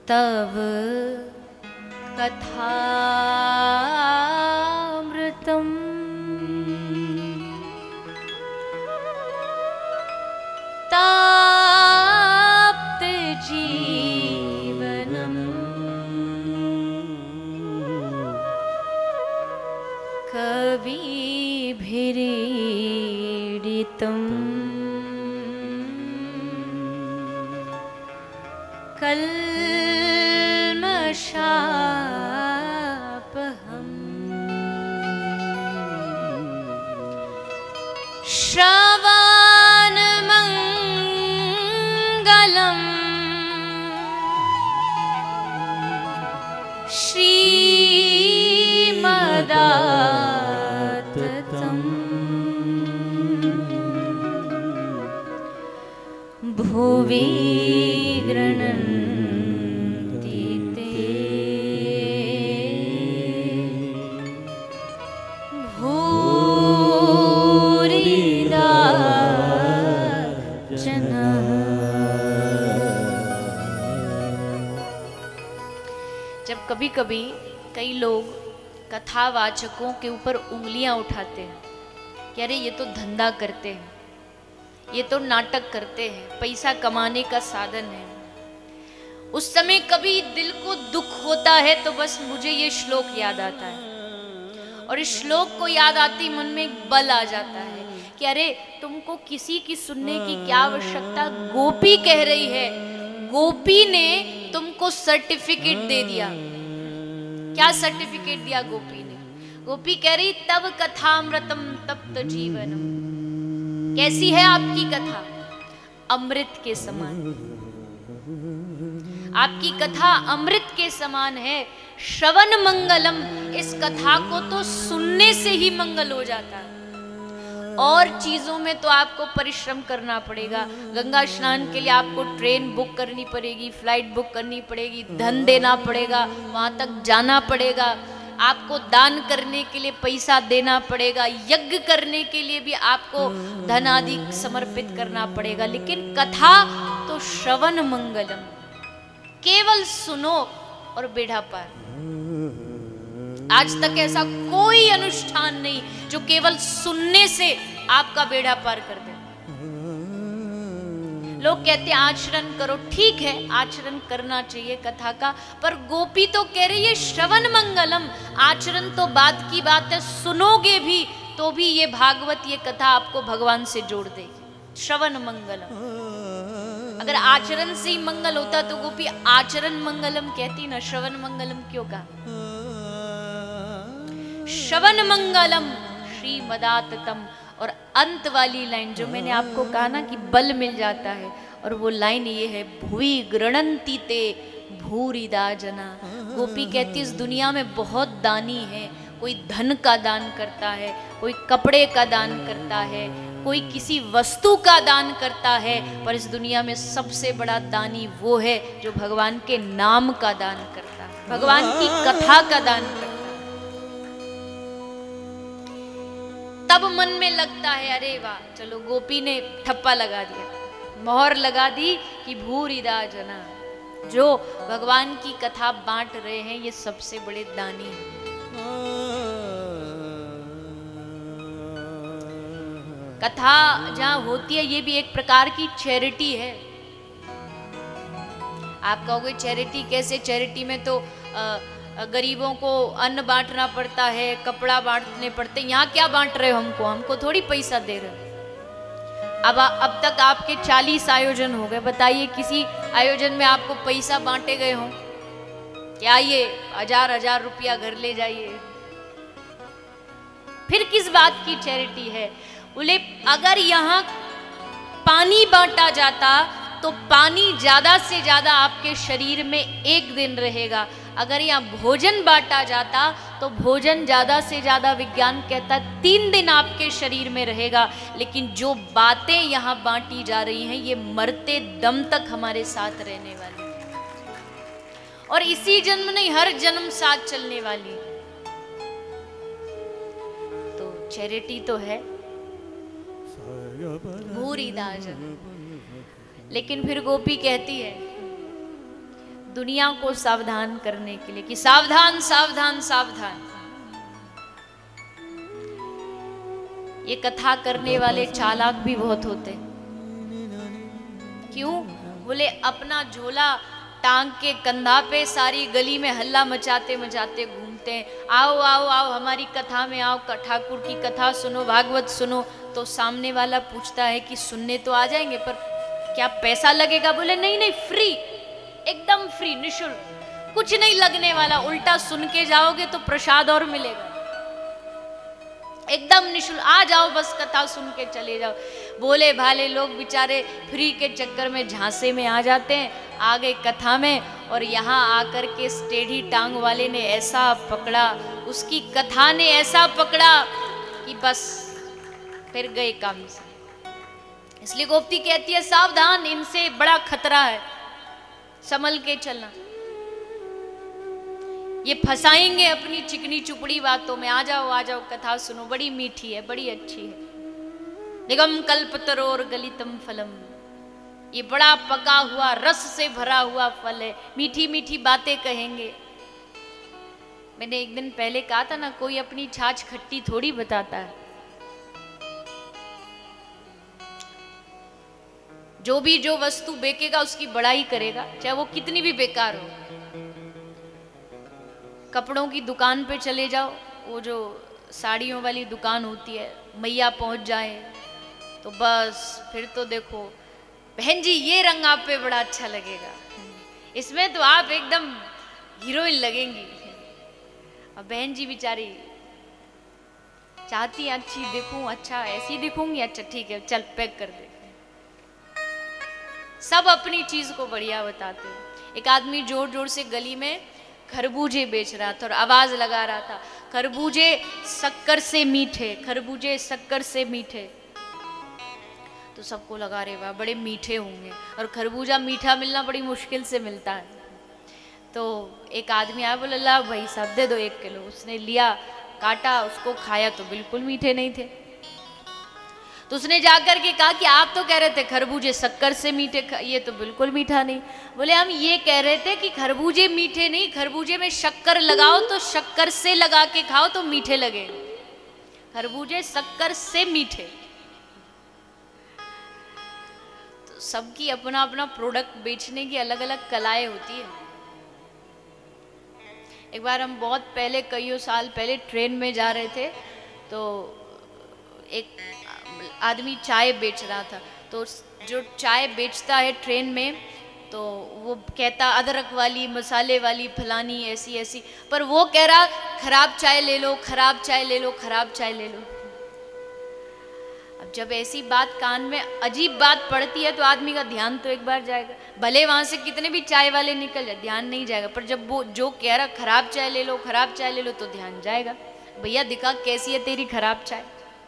तव कथामृतम् ताप्त जीवनम् कविभिरीडितम् कल्मषापहम् श्रवणमङ्गलम् श्रीमदाततम् भुवि गृह्णन्ति ते भूरिदा जनः। जब कभी कभी कई लोग कथावाचकों के ऊपर उंगलियां उठाते हैं कि अरे ये तो धंधा करते हैं, ये तो नाटक करते हैं, पैसा कमाने का साधन है, उस समय कभी दिल को दुख होता है तो बस मुझे ये श्लोक याद आता है और इस श्लोक को याद आती मन में एक बल आ जाता है कि अरे तुमको किसी की सुनने की क्या आवश्यकता, गोपी कह रही है, गोपी ने तुमको सर्टिफिकेट दे दिया। क्या सर्टिफिकेट दिया गोपी ने? गोपी कह रही तब कथामृतम तप्त जीवनम। कैसी है आपकी कथा? अमृत के समान। आपकी कथा अमृत के समान है। श्रवण मंगलम, इस कथा को तो सुनने से ही मंगल हो जाता है। और चीजों में तो आपको परिश्रम करना पड़ेगा। गंगा स्नान के लिए आपको ट्रेन बुक करनी पड़ेगी, फ्लाइट बुक करनी पड़ेगी, धन देना पड़ेगा, वहां तक जाना पड़ेगा, आपको दान करने के लिए पैसा देना पड़ेगा, यज्ञ करने के लिए भी आपको धन आदि समर्पित करना पड़ेगा। लेकिन कथा तो श्रवण मंगलम, केवल सुनो और बेड़ा पार। आज तक ऐसा कोई अनुष्ठान नहीं जो केवल सुनने से आपका बेड़ा पार कर दे। लोग कहते हैं आचरण करो, ठीक है आचरण करना चाहिए कथा का, पर गोपी तो कह रही है श्रवण मंगलम। आचरण तो बात की बात है, सुनोगे भी तो भी ये भागवत ये कथा आपको भगवान से जोड़ देगी। श्रवण मंगलम, अगर आचरण से ही मंगल होता तो गोपी आचरण मंगलम कहती ना, श्रवण मंगलम क्यों कहा? श्रवण मंगलम श्रीमदाततम। और अंत वाली लाइन जो मैंने आपको कहा ना कि बल मिल जाता है, और वो लाइन ये है भुवि गृह्णन्ति ते भूरिदा जना। गोपी कहती इस दुनिया में बहुत दानी है, कोई धन का दान करता है, कोई कपड़े का दान करता है, कोई किसी वस्तु का दान करता है, पर इस दुनिया में सबसे बड़ा दानी वो है जो भगवान के नाम का दान करता है, भगवान की कथा का दान करता है। तब मन में लगता है अरे वाह, चलो गोपी ने ठप्पा लगा दिया, मोहर लगा दी कि भूरिदा जना, जो भगवान की कथा बांट रहे हैं ये सबसे बड़े दानी हैं। कथा जहां होती है ये भी एक प्रकार की चैरिटी है। आप कहोगे चैरिटी कैसे? चैरिटी में तो गरीबों को अन्न बांटना पड़ता है, कपड़ा बांटने पड़ते हैं। यहाँ क्या बांट रहे हो हमको थोड़ी पैसा दे रहे हो। अब तक आपके 40 आयोजन हो गए, बताइए किसी आयोजन में आपको पैसा बांटे गए हों क्या? ये 1000 रुपया घर ले जाइए, फिर किस बात की चैरिटी है? बोले अगर यहाँ पानी बांटा जाता तो पानी ज्यादा से ज्यादा आपके शरीर में 1 दिन रहेगा। अगर यहाँ भोजन बांटा जाता तो भोजन ज्यादा से ज्यादा विज्ञान कहता 3 दिन आपके शरीर में रहेगा। लेकिन जो बातें यहाँ बांटी जा रही हैं ये मरते दम तक हमारे साथ रहने वाली है, और इसी जन्म नहीं हर जन्म साथ चलने वाली है। तो चैरिटी तो है भूरी दाजन। लेकिन फिर गोपी कहती है दुनिया को सावधान करने के लिए कि सावधान सावधान सावधान। ये कथा करने वाले चालाक भी बहुत होते। क्यों? बोले अपना झोला टांग के कंधा पे सारी गली में हल्ला मचाते मचाते घूमते हैं, आओ आओ आओ हमारी कथा में आओ, ठाकुर की कथा सुनो, भागवत सुनो। तो सामने वाला पूछता है कि सुनने तो आ जाएंगे पर क्या पैसा लगेगा? बोले नहीं नहीं, फ्री, एकदम फ्री, निशुल्क, कुछ नहीं लगने वाला, उल्टा सुन के जाओगे तो प्रसाद और मिलेगा, एकदम निशुल्क, आ जाओ बस कथा सुन के चले जाओ। बोले भाले लोग बेचारे फ्री के चक्कर में झांसे में आ जाते हैं, आ गए कथा में, और यहाँ आकर के टेढ़ी टांग वाले ने ऐसा पकड़ा, उसकी कथा ने ऐसा पकड़ा कि बस फिर गए काम से। इसलिए गोपती कहती है सावधान, इनसे बड़ा खतरा है, संभल के चलना। ये फंसाएंगे अपनी चिकनी चुपड़ी बातों में, आ जाओ कथा सुनो, बड़ी मीठी है, बड़ी अच्छी है। निगम कल्पतरोर गलितम फलम, ये बड़ा पका हुआ रस से भरा हुआ फल है, मीठी मीठी बातें कहेंगे। मैंने एक दिन पहले कहा था ना, कोई अपनी छाछ खट्टी थोड़ी बताता है। जो भी जो वस्तु बेचेगा उसकी बड़ाई करेगा, चाहे वो कितनी भी बेकार हो। कपड़ों की दुकान पे चले जाओ, वो जो साड़ियों वाली दुकान होती है, मैया पहुंच जाए तो बस फिर तो देखो बहन जी ये रंग आप पे बड़ा अच्छा लगेगा, इसमें तो आप एकदम हीरोइन लगेंगी। और बहन जी बेचारी चाहती अच्छी दिखूं, अच्छा ऐसी दिखूंगी, अच्छा ठीक है चल पैक कर दे। सब अपनी चीज को बढ़िया बताते हैं। एक आदमी जोर जोर से गली में खरबूजे बेच रहा था और आवाज लगा रहा था, खरबूजे शक्कर से मीठे, खरबूजे शक्कर से मीठे। तो सबको लगा रे वाह बड़े मीठे होंगे, और खरबूजा मीठा मिलना बड़ी मुश्किल से मिलता है। तो एक आदमी आया, बोला ला भाई साहब दे दो 1 किलो। उसने लिया, काटा, उसको खाया तो बिल्कुल मीठे नहीं थे। तो उसने जाकर के कहा कि आप तो कह रहे थे खरबूजे शक्कर से मीठे, ये तो बिल्कुल मीठा नहीं। बोले हम ये कह रहे थे कि खरबूजे मीठे नहीं, खरबूजे में शक्कर लगाओ तो शक्कर से लगा के खाओ तो मीठे लगे, खरबूजे शक्कर से मीठे। तो सबकी अपना अपना प्रोडक्ट बेचने की अलग अलग कलाएं होती है। एक बार हम बहुत पहले, कईयों साल पहले ट्रेन में जा रहे थे, तो एक आदमी चाय बेच रहा था। तो जो चाय बेचता है ट्रेन में, तो वो कहता अदरक वाली, मसाले वाली, फलानी, ऐसी ऐसी, पर वो कह रहा खराब चाय ले लो, खराब चाय ले लो, खराब चाय ले लो। अब जब ऐसी बात कान में अजीब बात पड़ती है तो आदमी का ध्यान तो एक बार जाएगा, भले वहां से कितने भी चाय वाले निकल जाए ध्यान नहीं जाएगा, पर जब वो जो कह रहा खराब चाय ले लो, खराब चाय ले लो, तो ध्यान जाएगा, भैया दिखा कैसी है तेरी खराब चाय।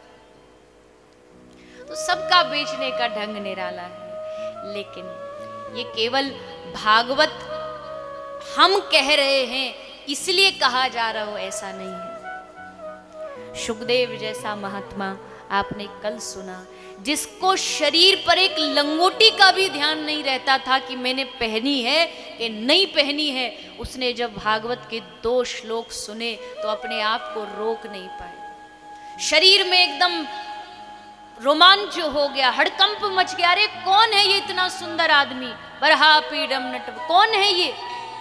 तो सबका बेचने का ढंग निराला है, लेकिन ये केवल भागवत हम कह रहे हैं इसलिए कहा जा रहा हो ऐसा नहीं है। सुखदेव जैसा महात्मा आपने कल सुना, जिसको शरीर पर एक लंगोटी का भी ध्यान नहीं रहता था कि मैंने पहनी है कि नहीं पहनी है, उसने जब भागवत के 2 श्लोक सुने तो अपने आप को रोक नहीं पाए। शरीर में एकदम रोमांच हो गया, हड़कंप मच गया, अरे कौन है ये इतना सुंदर आदमी, बरहा पीडम नट, कौन है ये,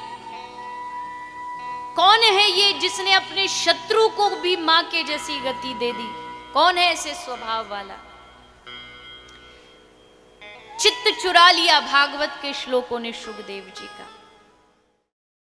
कौन है ये जिसने अपने शत्रु को भी मां के जैसी गति दे दी, कौन है ऐसे स्वभाव वाला। चित्त चुरा लिया भागवत के श्लोकों ने सुखदेव जी का।